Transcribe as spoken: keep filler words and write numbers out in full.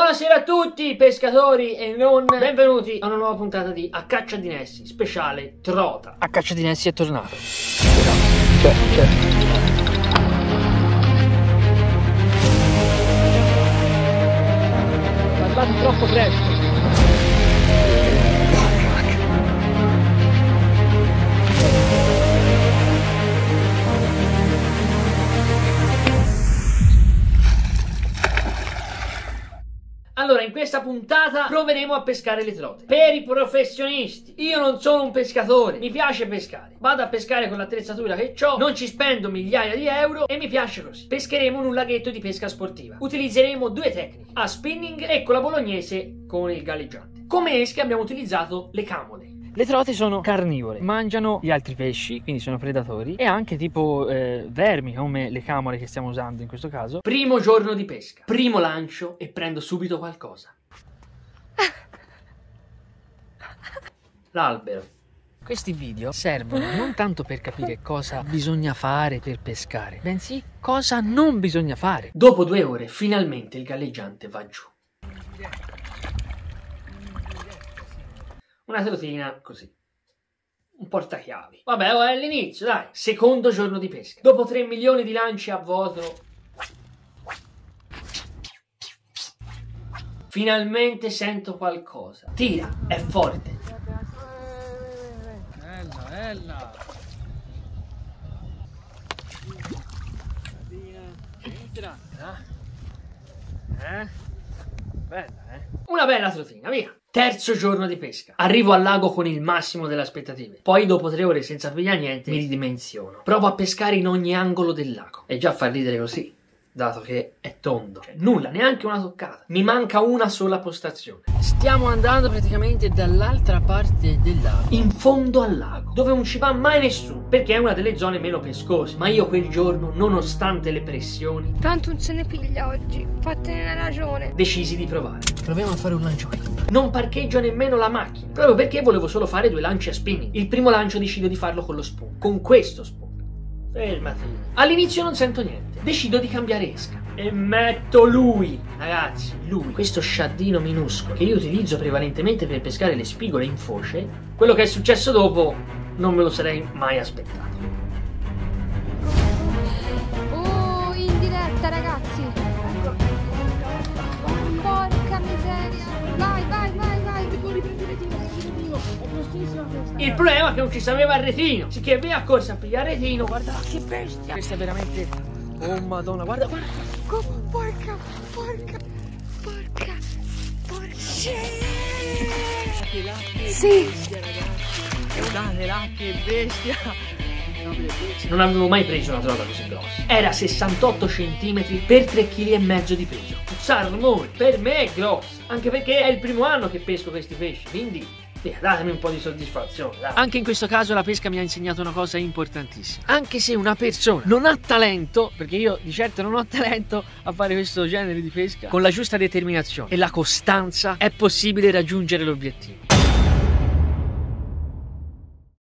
Buonasera a tutti pescatori e non, benvenuti a una nuova puntata di A Caccia di Nessi, speciale trota. A Caccia di Nessi è tornato. Cioè, cioè. Parlato troppo presto. Allora, in questa puntata proveremo a pescare le trote. Per i professionisti, io non sono un pescatore, mi piace pescare. Vado a pescare con l'attrezzatura che ho, non ci spendo migliaia di euro e mi piace così. Pescheremo in un laghetto di pesca sportiva. Utilizzeremo due tecniche, a spinning e con la bolognese con il galleggiante. Come esche abbiamo utilizzato le camole. Le trote sono carnivore, mangiano gli altri pesci, quindi sono predatori, e anche tipo eh, vermi come le camole che stiamo usando in questo caso. Primo giorno di pesca, primo lancio e prendo subito qualcosa. L'albero. Questi video servono non tanto per capire cosa bisogna fare per pescare, bensì cosa non bisogna fare. Dopo due ore finalmente il galleggiante va giù. Una trotina così, un portachiavi. Vabbè, oh, è l'inizio, dai. Secondo giorno di pesca. Dopo tre milioni di lanci a vuoto, finalmente sento qualcosa. Tira, è forte. Bella, bella. Entra. Eh? Bella, eh? Una bella trotina, via. Terzo giorno di pesca. Arrivo al lago con il massimo delle aspettative. Poi dopo tre ore senza pigliare niente mi ridimensiono. Provo a pescare in ogni angolo del lago. E già fa ridere così, dato che è tondo. Cioè, nulla, neanche una toccata. Mi manca una sola postazione. Stiamo andando praticamente dall'altra parte del lago, in fondo al lago, dove non ci va mai nessuno, perché è una delle zone meno pescose. Ma io quel giorno, nonostante le pressioni, tanto non se ne piglia oggi, fatene ragione, decisi di provare. Proviamo a fare un lancio qui. Non parcheggio nemmeno la macchina, proprio perché volevo solo fare due lanci a spinning. Il primo lancio decido di farlo con lo spoon, con questo spoon. Fermati. All'inizio non sento niente, decido di cambiare esca e metto lui, ragazzi, lui, questo sciaddino minuscolo che io utilizzo prevalentemente per pescare le spigole in foce. Quello che è successo dopo non me lo sarei mai aspettato. Oh, in diretta, ragazzi. Porca miseria. Vai, vai, vai, vai. Il problema è che non ci sapeva il retino, sicché via a corsa a pigliare il retino. Guarda che bestia. Questa è veramente, oh madonna, guarda, guarda. Oh, porca, porca, porca, porca. Guardate là che Sì. bestia, ragazzi. Guardate là che bestia. Non avevo mai preso una trota così grossa. Era sessantotto centimetri per tre virgola cinque kg di peso. Un salmone, per me è grosso. Anche perché è il primo anno che pesco questi pesci, quindi eh, datemi un po' di soddisfazione, dai. Anche in questo caso la pesca mi ha insegnato una cosa importantissima. Anche se una persona non ha talento, perché io di certo non ho talento a fare questo genere di pesca, con la giusta determinazione e la costanza è possibile raggiungere l'obiettivo.